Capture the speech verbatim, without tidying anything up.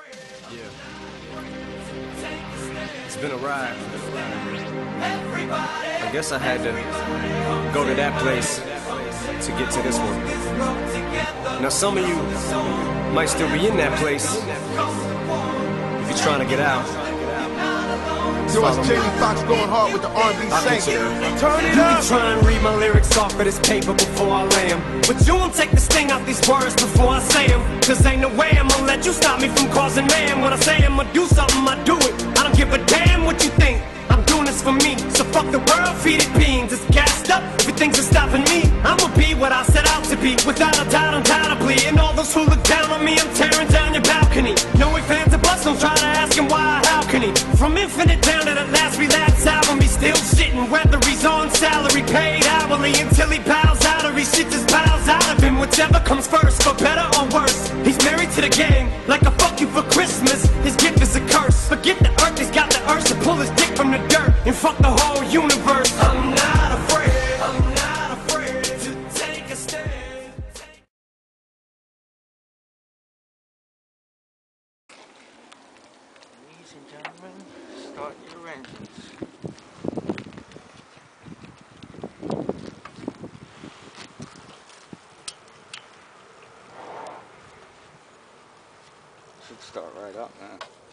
Yeah. It's been a ride. I guess I had to go to that place to get to this one. Now some of you might still be in that place if you're trying to get out. Yo, it's Jamie Foxx going hard with the R and B saint. Turn it up! You try and read my lyrics off of this paper before I lay them, but you won't take the sting out these words before I say them. Cause ain't no way I'm gonna let you stop me from causing man. When I say I'm gonna do something, I do it. I don't give a damn what you think. I'm doing this for me, so fuck the world, feed it beans. It's gassed up, everything's stopping me. I'ma be what I set out to be, without a doubt, undoubtedly. And all those who look down on me, I'm tearing down your balcony. No ifs, ands, or buts, don't try to ask him why, how can he? From Infinite down to the last relapse album, he's still shitting, whether he's on salary, paid hourly, until he bows out or he shits his bowels out of him. Whichever comes first, for better or worse. He's married to the game, like a fuck you for Christmas. His gift is a curse. Forget the earth, he's got the urge to pull his dick from the dirt and fuck the whole universe. I'm not afraid, I'm not afraid to take a stand. Ladies and gentlemen, start your engines. Should start right up now.